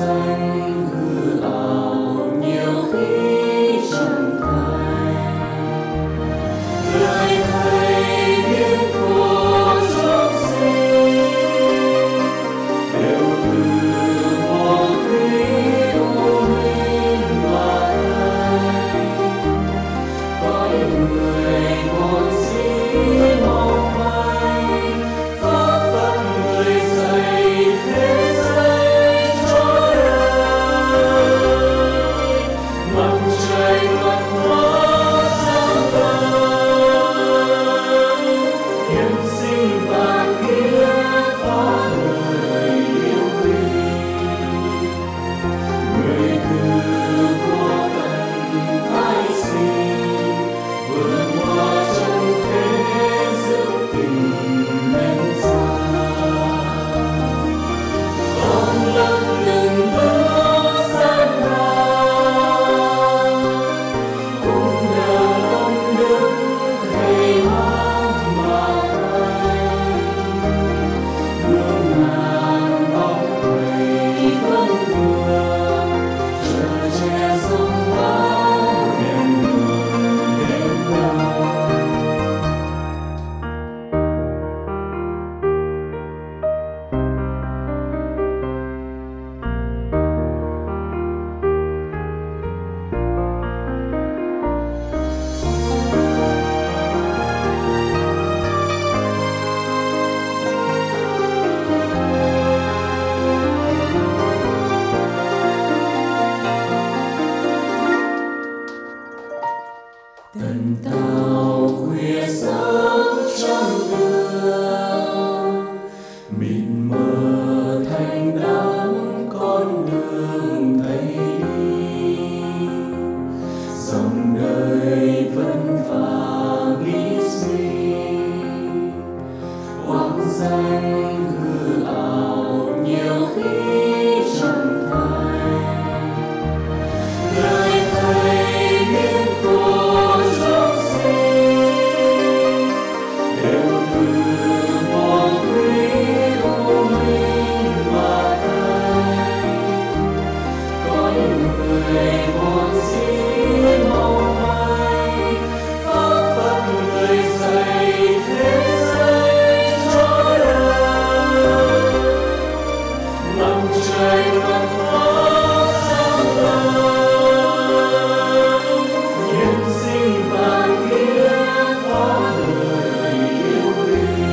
danh hư ảo nhiều khi chẳng thành. Lời thầy biết khổ chúng sinh đều từ vô thủy u minh mà thành. Cõi người vốn dĩ mong manh, pháp phật người dạy thế giới cho đời. Mặt trời Phật pháp sáng tỏ, hiến sinh và kiết hóa người yêu quý. Người từ vô tận tái sinh, vượt qua chân thế giữ tình nhân gian. Con lăn từng bước gian nan, cũng nhờ lòng đức thầy mang mà thành. Hương ngàn bóng thầy vẫn vương, chở che sông bão đèn đường đêm đông. Tần tàu khuya sớm trong đường, mịt mờ thanh đắng con đường thầy đi. Dòng đời vất vả nghĩ sinh, oán danh hư ảo nhiều khi chẳng thành. Lời thầy biết khổ chúng sinh đều từ vô thủy u minh mà thành. Cõi người vốn dĩ mong manh, pháp phật người dạy thế giới cho đời. Mặt trời Phật pháp sáng tỏ, hiến sinh và kiết hóa người yêu quý.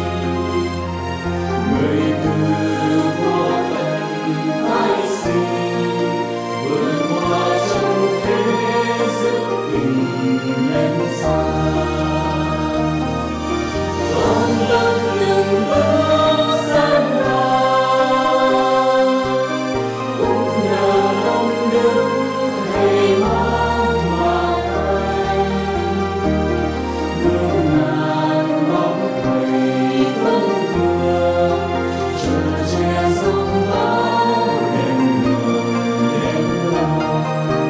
Người từ vô tận tái sinh, vượt qua chân thế giữ tình nhân gian. Con lăn từng bước gian nan, cũng nhờ lòng đức thầy mang mà thành. Hương ngàn bóng thầy vẫn vương, chở che sông bão đèn đường đêm đông.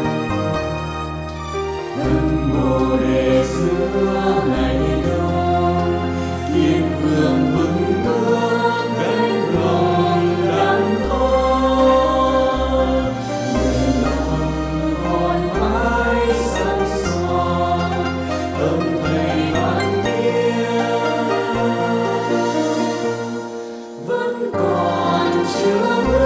Thân Bồ Đề xưa ngày đông, kiên cường vững bước gánh gồng đàn con. Nguyện lòng con mãi sẵn son, tâm thầy vạn niên vẫn còn chưa